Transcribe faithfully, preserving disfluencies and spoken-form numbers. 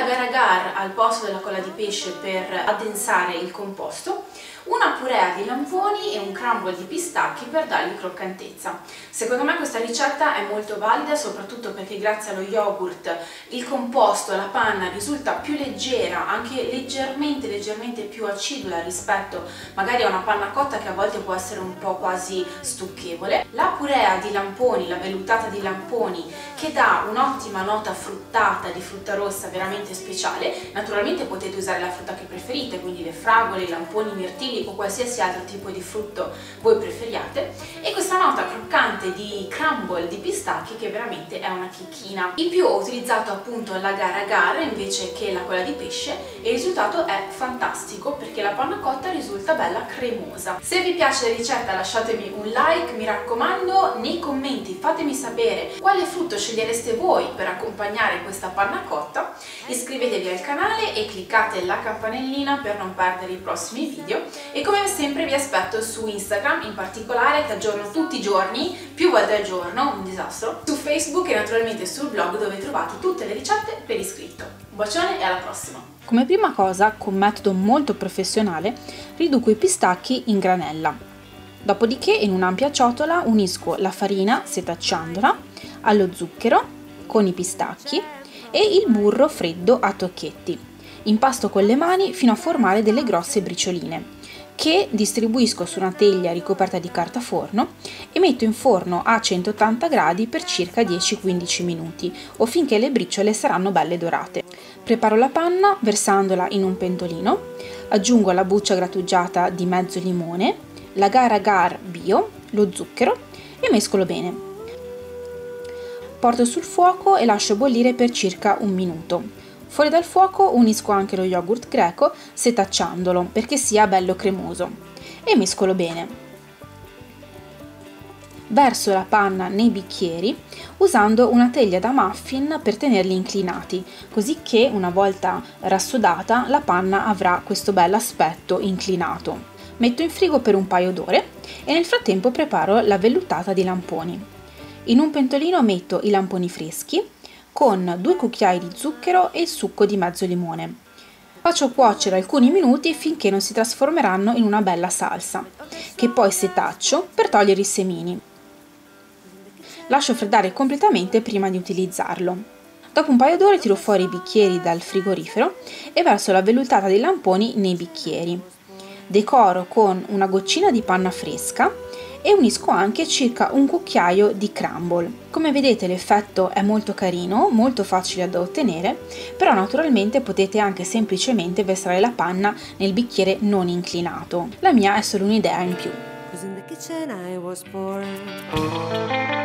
l'agar-agar al posto della colla di pesce per addensare il composto, una purea di lamponi e un crumble di pistacchi per dargli croccantezza. Secondo me questa ricetta è molto valida, soprattutto perché grazie allo yogurt il composto, la panna risulta più leggera, anche leggermente leggermente più acidula rispetto magari a una panna cotta che a volte può essere un po' quasi stucchevole. La purea di lamponi, la vellutata di lamponi, che dà un'ottima nota fruttata di frutta rossa veramente speciale. Naturalmente potete usare la frutta che preferite, quindi le fragole, i lamponi, i mirtilli o qualsiasi altro tipo di frutto voi preferiate, e questa nota croccante di crumble di pistacchi che veramente è una chicchina. In più ho utilizzato appunto l'agar-agar invece che la colla di pesce e il risultato è fantastico perché la panna cotta risulta bella cremosa. Se vi piace la ricetta lasciatemi un like, mi raccomando, nei commenti fatemi sapere quale frutto scegliereste voi per accompagnare questa panna cotta, iscrivetevi al canale e cliccate la campanellina per non perdere i prossimi video, e come sempre vi aspetto su Instagram in particolare, che aggiorno tutti i giorni, più volte al giorno, un disastro, su Facebook e naturalmente sul blog dove trovate tutte le ricette per iscritto. Un bacione e alla prossima! Come prima cosa, con metodo molto professionale, riduco i pistacchi in granella. Dopodiché in un'ampia ciotola unisco la farina setacciandola allo zucchero con i pistacchi e il burro freddo a tocchetti. Impasto con le mani fino a formare delle grosse bricioline, che distribuisco su una teglia ricoperta di carta forno e metto in forno a centottanta gradi per circa dieci quindici minuti o finché le briciole saranno belle dorate. Preparo la panna versandola in un pentolino, aggiungo la buccia grattugiata di mezzo limone, l'agar-agar bio, lo zucchero e mescolo bene. Porto sul fuoco e lascio bollire per circa un minuto. Fuori dal fuoco unisco anche lo yogurt greco setacciandolo perché sia bello cremoso e mescolo bene. Verso la panna nei bicchieri usando una teglia da muffin per tenerli inclinati, così che una volta rassodata la panna avrà questo bel aspetto inclinato. Metto in frigo per un paio d'ore e nel frattempo preparo la vellutata di lamponi. In un pentolino metto i lamponi freschi con due cucchiai di zucchero e il succo di mezzo limone. Faccio cuocere alcuni minuti finché non si trasformeranno in una bella salsa, che poi setaccio per togliere i semini. Lascio freddare completamente prima di utilizzarlo. Dopo un paio d'ore tiro fuori i bicchieri dal frigorifero e verso la vellutata dei lamponi nei bicchieri. Decoro con una goccina di panna fresca e unisco anche circa un cucchiaio di crumble. Come vedete l'effetto è molto carino, molto facile da ottenere, però naturalmente potete anche semplicemente versare la panna nel bicchiere non inclinato. La mia è solo un'idea in più.